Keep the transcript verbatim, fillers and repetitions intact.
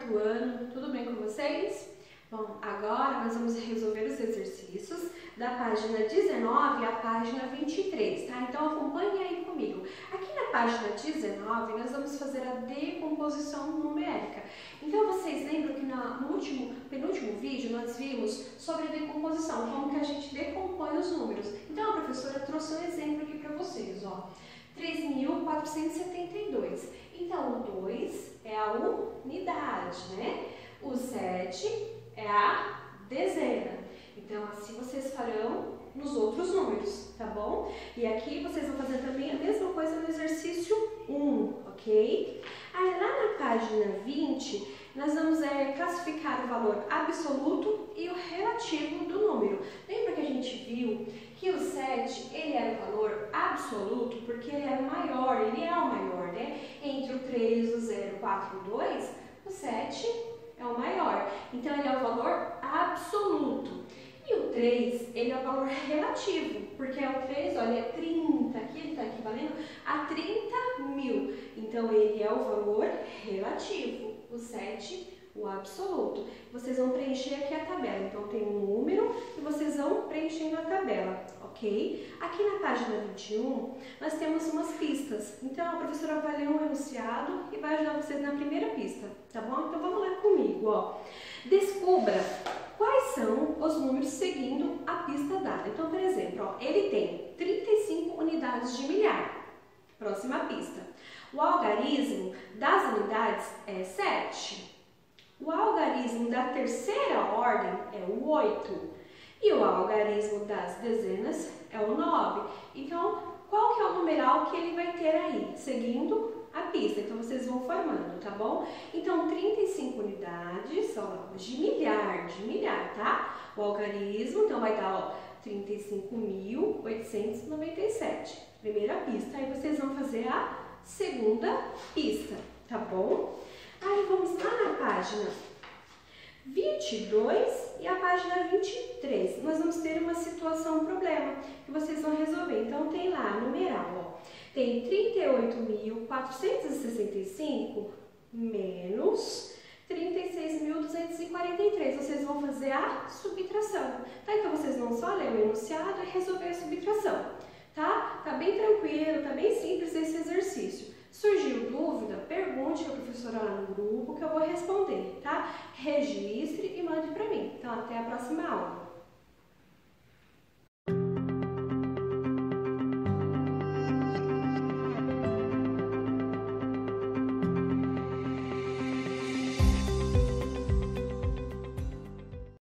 quarto ano, tudo bem com vocês? Bom, agora nós vamos resolver os exercícios da página dezenove à página vinte e três, tá? Então acompanhe aí comigo. Aqui na página dezenove nós vamos fazer a decomposição numérica. Então vocês lembram que no último, penúltimo vídeo nós vimos sobre a decomposição, como que a gente decompõe os números. Então a professora trouxe um exemplo aqui para vocês, ó. três mil quatrocentos e setenta e dois. Então o dois é a unidade, né? O sete é a dezena. Então, assim vocês farão nos outros números, tá bom? E aqui vocês vão fazer também a mesma coisa no exercício um, ok? Aí lá na página vinte, nós vamos é, classificar o valor absoluto e o relativo do número. Lembra que a gente viu que o sete, ele era o valor absoluto porque ele era o maior, ele é o maior, né? Entre o três, o zero, o quatro e o dois, o sete é o maior. Então, ele é o valor absoluto. E o três, ele é o valor relativo, porque é o três, olha, é trinta, aqui ele está equivalendo a trinta mil. Então, ele é o valor relativo. O sete, o absoluto. Vocês vão preencher aqui a tabela. Então, tem um número e vocês vão preenchendo a tabela, ok? Aqui na página vinte e um, nós temos umas pistas. Então, a professora vai ler um enunciado e vai ajudar vocês na primeira pista, tá bom? Então, vamos lá comigo, ó. Descubra quais são os números seguindo a pista dada. Então, por exemplo, ó, ele tem trinta e cinco unidades de milhar. Próxima pista. O algarismo das unidades é sete. O algarismo da terceira ordem é o oito. E o algarismo das dezenas é o nove. Então, qual que é o numeral que ele vai ter aí? Seguindo a pista. Então, vocês vão formando, tá bom? Então, trinta e cinco unidades, ó, de milhar, de milhar, tá? O algarismo, então, vai dar, ó, trinta e cinco mil oitocentos e noventa e sete. Primeira pista. Aí, vocês vão fazer a segunda pista, tá bom? Aí, vamos lá na página vinte e dois e a página vinte e três. Nós vamos ter uma situação, um problema, que vocês vão resolver. Então, tem lá, numeral, ó. Tem trinta e oito mil quatrocentos e sessenta e cinco menos trinta e seis mil duzentos e quarenta e três. Vocês vão fazer a subtração, tá? Então, vocês vão só ler o enunciado e resolver a subtração, tá? Tá bem tranquilo, tá bem simples esse exercício. Surgiu dúvida? Pergunte para a professora lá no grupo que eu vou responder, tá? Registre e mande para mim. Então, até a próxima aula.